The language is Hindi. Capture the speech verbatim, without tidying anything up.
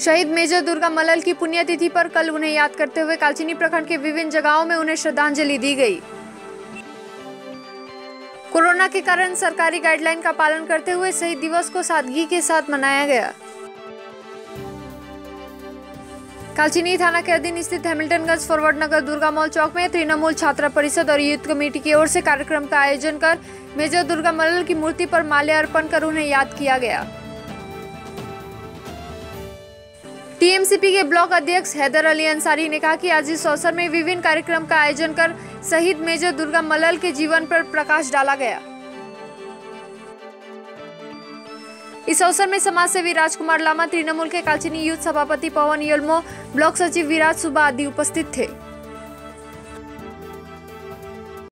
शहीद मेजर दुर्गा मल्ल की पुण्यतिथि पर कल उन्हें याद करते हुए कालचिनी प्रखंड के विभिन्न जगहों में उन्हें श्रद्धांजलि दी गई। कोरोना के कारण सरकारी गाइडलाइन का पालन करते हुए शहीद दिवस को सादगी के साथ मनाया गया। कालचिनी थाना के अधीन स्थित हैमिल्टनगंज फॉरवर्ड नगर दुर्गा मॉल चौक में तृणमूल छात्रा परिषद और यूथ कमेटी की ओर से कार्यक्रम का आयोजन कर मेजर दुर्गा मल्ल की मूर्ति पर माल्यार्पण कर उन्हें याद किया गया। टीएमसीपी के ब्लॉक अध्यक्ष हैदर अली अंसारी ने कहा कि आज इस अवसर में विभिन्न कार्यक्रम का आयोजन कर शहीद मेजर दुर्गा मल्ल के जीवन पर प्रकाश डाला गया। इस अवसर में समाज सेवी राजकुमार लामा, तृणमूल के कालचिनी यूथ सभापति पवन यल्मो, ब्लॉक सचिव विराज सुबा आदि उपस्थित थे।